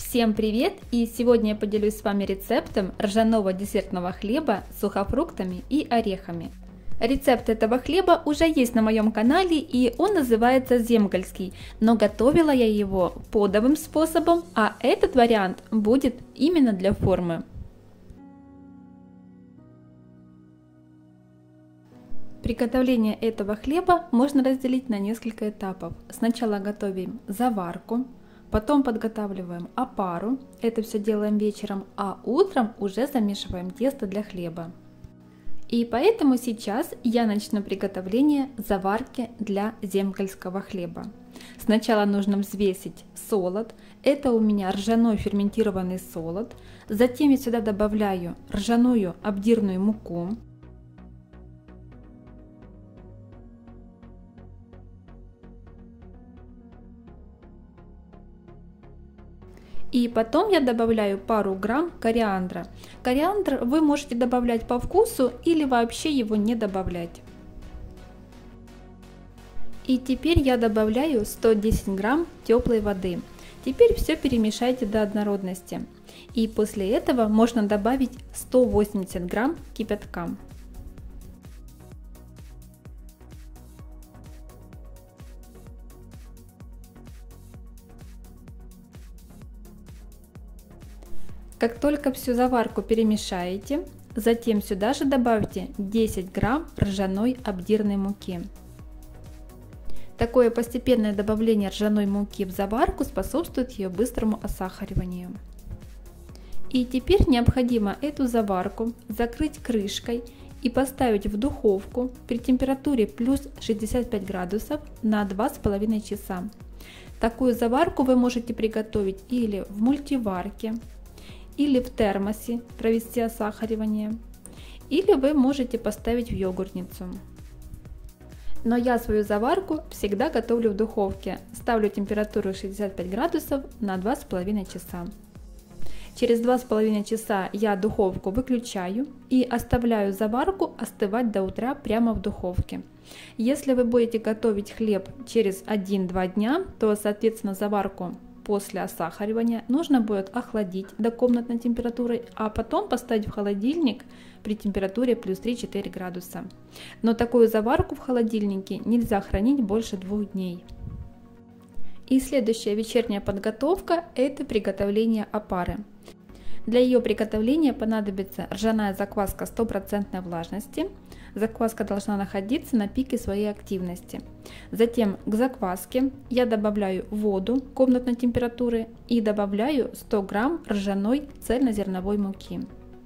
Всем привет! И сегодня я поделюсь с вами рецептом ржаного десертного хлеба с сухофруктами и орехами. Рецепт этого хлеба уже есть на моем канале, и он называется земгальский, но готовила я его подовым способом, а этот вариант будет именно для формы. Приготовление этого хлеба можно разделить на несколько этапов. Сначала готовим заварку. Потом подготавливаем опару, это все делаем вечером, а утром уже замешиваем тесто для хлеба. И поэтому сейчас я начну приготовление заварки для земгальского хлеба. Сначала нужно взвесить солод, это у меня ржаной ферментированный солод. Затем я сюда добавляю ржаную обдирную муку. И потом я добавляю пару грамм кориандра. Кориандр вы можете добавлять по вкусу или вообще его не добавлять. И теперь я добавляю 110 грамм теплой воды. Теперь все перемешайте до однородности. И после этого можно добавить 180 грамм кипятка. Как только всю заварку перемешаете, затем сюда же добавьте 10 грамм ржаной обдирной муки. Такое постепенное добавление ржаной муки в заварку способствует ее быстрому осахариванию. И теперь необходимо эту заварку закрыть крышкой и поставить в духовку при температуре плюс 65 градусов на 2,5 часа. Такую заварку вы можете приготовить или в мультиварке, или в термосе провести осахаривание, или вы можете поставить в йогуртницу. Но я свою заварку всегда готовлю в духовке, ставлю температуру 65 градусов на 2,5 часа. Через 2,5 часа я духовку выключаю и оставляю заварку остывать до утра прямо в духовке. Если вы будете готовить хлеб через 1-2 дня, то соответственно заварку после осахаривания нужно будет охладить до комнатной температуры, а потом поставить в холодильник при температуре плюс 3-4 градуса. Но такую заварку в холодильнике нельзя хранить больше 2 дней. И следующая вечерняя подготовка – это приготовление опары. Для ее приготовления понадобится ржаная закваска 100% влажности. Закваска должна находиться на пике своей активности. Затем к закваске я добавляю воду комнатной температуры и добавляю 100 грамм ржаной цельнозерновой муки.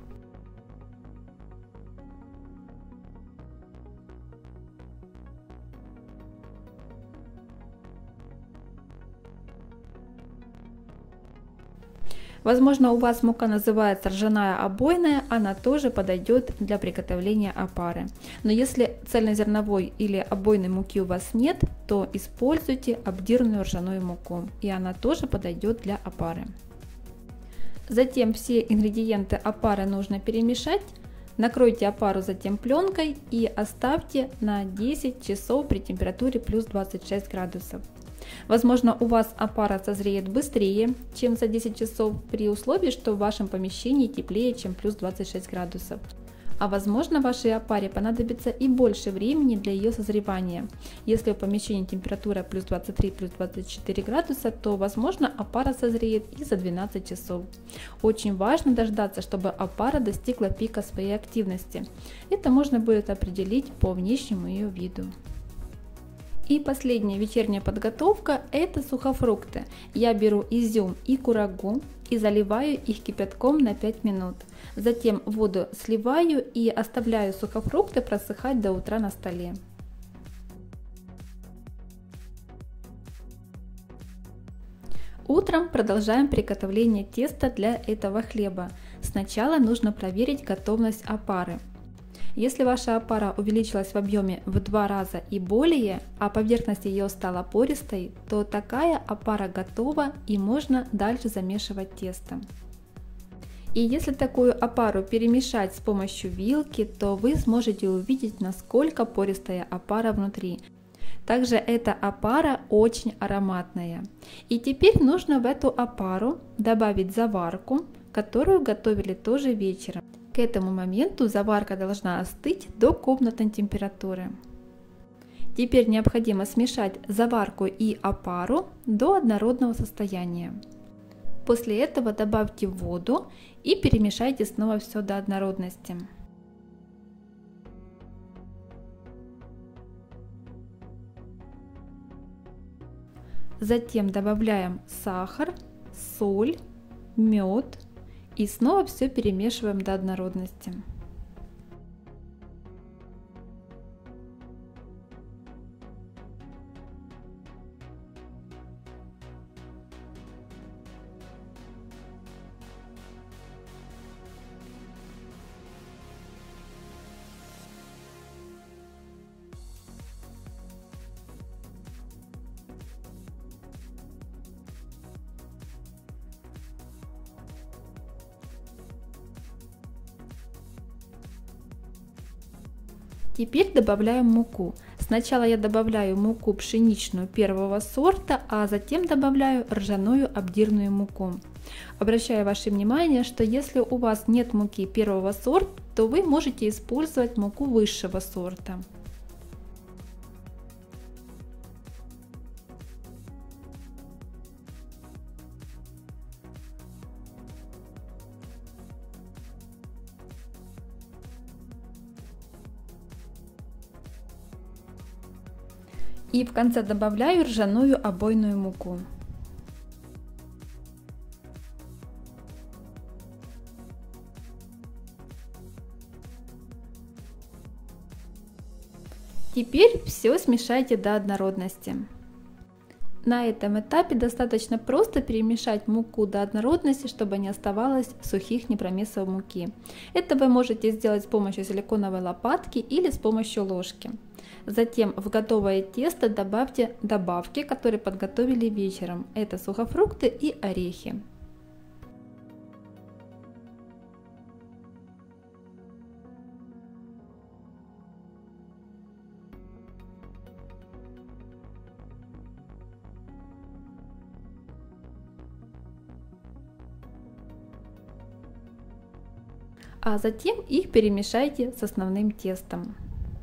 Возможно, у вас мука называется ржаная обойная, она тоже подойдет для приготовления опары. Но если цельнозерновой или обойной муки у вас нет, то используйте обдирную ржаную муку, и она тоже подойдет для опары. Затем все ингредиенты опары нужно перемешать. Накройте опару затем пленкой и оставьте на 10 часов при температуре плюс 26 градусов. Возможно, у вас опара созреет быстрее, чем за 10 часов, при условии, что в вашем помещении теплее, чем плюс 26 градусов. А возможно, вашей опаре понадобится и больше времени для ее созревания. Если в помещении температура плюс 23, плюс 24 градуса, то возможно опара созреет и за 12 часов. Очень важно дождаться, чтобы опара достигла пика своей активности. Это можно будет определить по внешнему ее виду. И последняя вечерняя подготовка – это сухофрукты. Я беру изюм и курагу и заливаю их кипятком на 5 минут. Затем воду сливаю и оставляю сухофрукты просыхать до утра на столе. Утром продолжаем приготовление теста для этого хлеба. Сначала нужно проверить готовность опары. Если ваша опара увеличилась в объеме в 2 раза и более, а поверхность ее стала пористой, то такая опара готова и можно дальше замешивать тесто. И если такую опару перемешать с помощью вилки, то вы сможете увидеть, насколько пористая опара внутри. Также эта опара очень ароматная. И теперь нужно в эту опару добавить заварку, которую готовили тоже вечером. К этому моменту заварка должна остыть до комнатной температуры. Теперь необходимо смешать заварку и опару до однородного состояния. После этого добавьте воду и перемешайте снова все до однородности. Затем добавляем сахар, соль, мед и снова все перемешиваем до однородности. Теперь добавляем муку. Сначала я добавляю муку пшеничную первого сорта, а затем добавляю ржаную обдирную муку. Обращаю ваше внимание, что если у вас нет муки первого сорта, то вы можете использовать муку высшего сорта. И в конце добавляю ржаную обойную муку. Теперь все смешайте до однородности. На этом этапе достаточно просто перемешать муку до однородности, чтобы не оставалось сухих непромесов муки. Это вы можете сделать с помощью силиконовой лопатки или с помощью ложки. Затем в готовое тесто добавьте добавки, которые подготовили вечером. Это сухофрукты и орехи. А затем их перемешайте с основным тестом.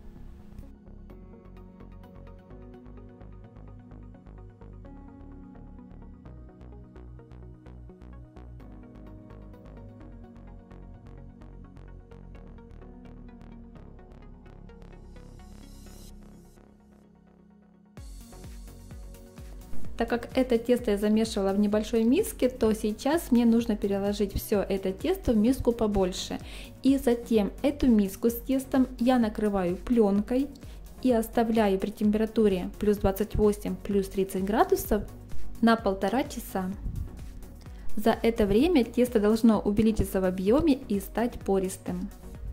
Так как это тесто я замешивала в небольшой миске, то сейчас мне нужно переложить все это тесто в миску побольше. И затем эту миску с тестом я накрываю пленкой и оставляю при температуре плюс 28, плюс 30 градусов на 1,5 часа. За это время тесто должно увеличиться в объеме и стать пористым.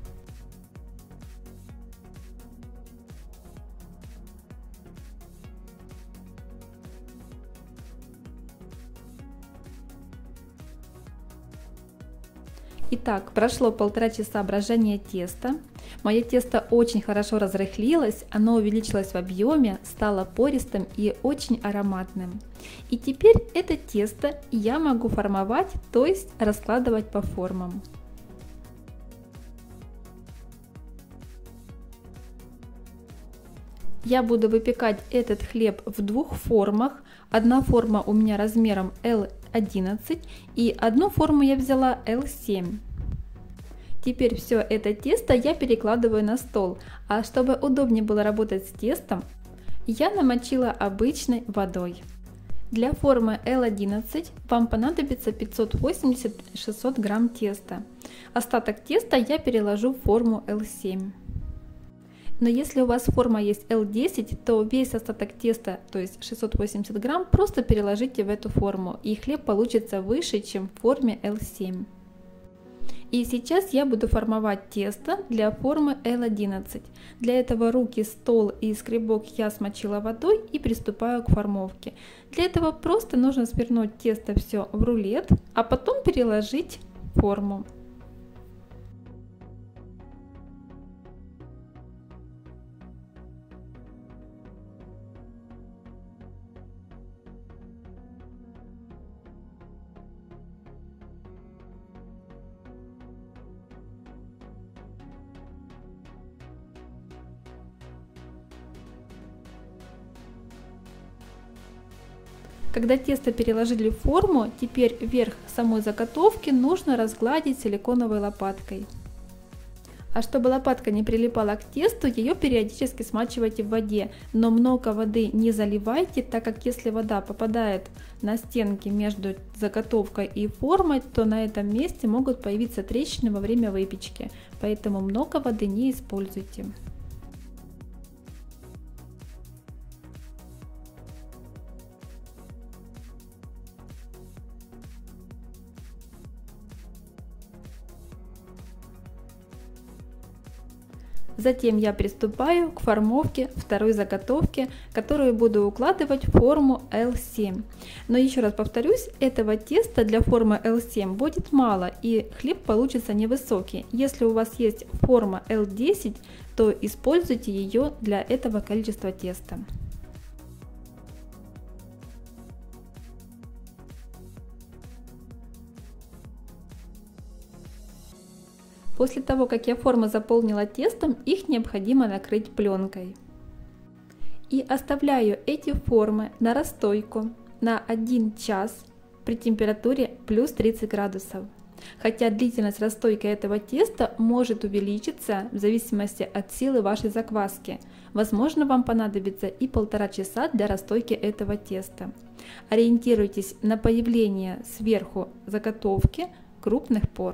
Итак, прошло 1,5 часа брожения теста. Мое тесто очень хорошо разрыхлилось, оно увеличилось в объеме, стало пористым и очень ароматным. И теперь это тесто я могу формовать, то есть раскладывать по формам. Я буду выпекать этот хлеб в двух формах. Одна форма у меня размером L11 и одну форму я взяла L7. Теперь все это тесто я перекладываю на стол, а чтобы удобнее было работать с тестом, я намочила обычной водой. Для формы L11 вам понадобится 580-600 грамм теста. Остаток теста я переложу в форму L7. Но если у вас форма есть L10, то весь остаток теста, то есть 680 грамм, просто переложите в эту форму, и хлеб получится выше, чем в форме L7. И сейчас я буду формовать тесто для формы L11. Для этого руки, стол и скребок я смочила водой и приступаю к формовке. Для этого просто нужно свернуть тесто все в рулет, а потом переложить в форму. Когда тесто переложили в форму, теперь верх самой заготовки нужно разгладить силиконовой лопаткой. А чтобы лопатка не прилипала к тесту, ее периодически смачивайте в воде, но много воды не заливайте, так как если вода попадает на стенки между заготовкой и формой, то на этом месте могут появиться трещины во время выпечки, поэтому много воды не используйте. Затем я приступаю к формовке второй заготовки, которую буду укладывать в форму L7. Но еще раз повторюсь, этого теста для формы L7 будет мало и хлеб получится невысокий. Если у вас есть форма L10, то используйте ее для этого количества теста. После того, как я формы заполнила тестом, их необходимо накрыть пленкой. И оставляю эти формы на расстойку на 1 час при температуре плюс 30 градусов. Хотя длительность расстойки этого теста может увеличиться в зависимости от силы вашей закваски. Возможно, вам понадобится и 1,5 часа для расстойки этого теста. Ориентируйтесь на появление сверху заготовки крупных пор.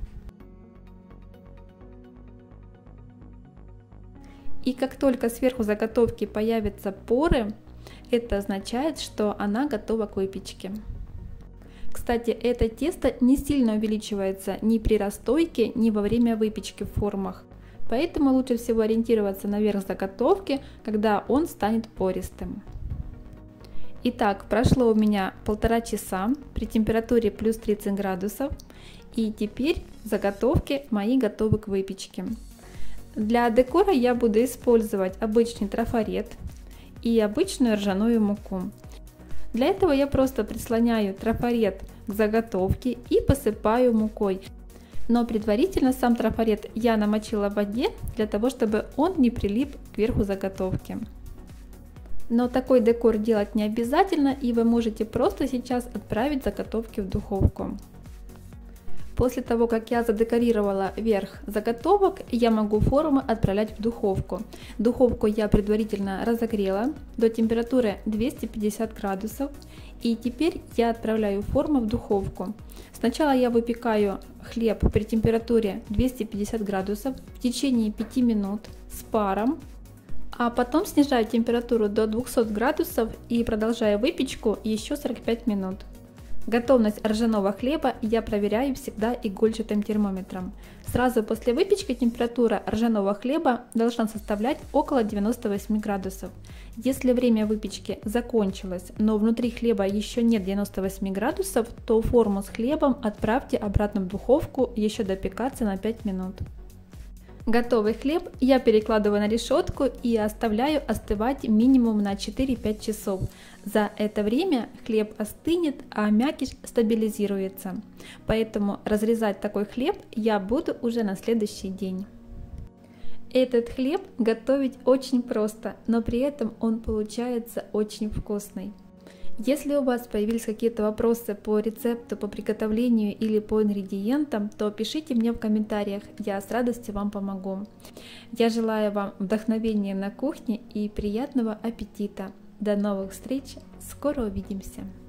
И как только сверху заготовки появятся поры, это означает, что она готова к выпечке. Кстати, это тесто не сильно увеличивается ни при расстойке, ни во время выпечки в формах. Поэтому лучше всего ориентироваться на верх заготовки, когда он станет пористым. Итак, прошло у меня 1,5 часа при температуре плюс 30 градусов. И теперь заготовки мои готовы к выпечке. Для декора я буду использовать обычный трафарет и обычную ржаную муку. Для этого я просто прислоняю трафарет к заготовке и посыпаю мукой. Но предварительно сам трафарет я намочила в воде, для того чтобы он не прилип к верху заготовки. Но такой декор делать не обязательно, и вы можете просто сейчас отправить заготовки в духовку. После того, как я задекорировала верх заготовок, я могу формы отправлять в духовку. Духовку я предварительно разогрела до температуры 250 градусов. И теперь я отправляю форму в духовку. Сначала я выпекаю хлеб при температуре 250 градусов в течение 5 минут с паром. А потом снижаю температуру до 200 градусов и продолжаю выпечку еще 45 минут. Готовность ржаного хлеба я проверяю всегда игольчатым термометром. Сразу после выпечки температура ржаного хлеба должна составлять около 98 градусов. Если время выпечки закончилось, но внутри хлеба еще нет 98 градусов, то форму с хлебом отправьте обратно в духовку еще допекаться на 5 минут. Готовый хлеб я перекладываю на решетку и оставляю остывать минимум на 4-5 часов. За это время хлеб остынет, а мякиш стабилизируется. Поэтому разрезать такой хлеб я буду уже на следующий день. Этот хлеб готовить очень просто, но при этом он получается очень вкусный. Если у вас появились какие-то вопросы по рецепту, по приготовлению или по ингредиентам, то пишите мне в комментариях, я с радостью вам помогу. Я желаю вам вдохновения на кухне и приятного аппетита. До новых встреч, скоро увидимся!